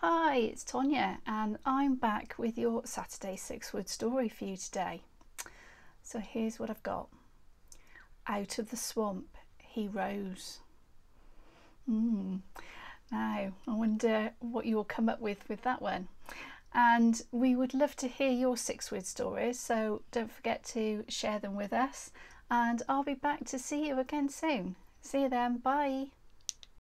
Hi, it's Tonya and I'm back with your Saturday six-word story for you today. So here's what I've got. Out of the swamp he rose. Now I wonder what you'll come up with that one. And we would love to hear your six-word stories, so don't forget to share them with us, and I'll be back to see you again soon. See you then, bye.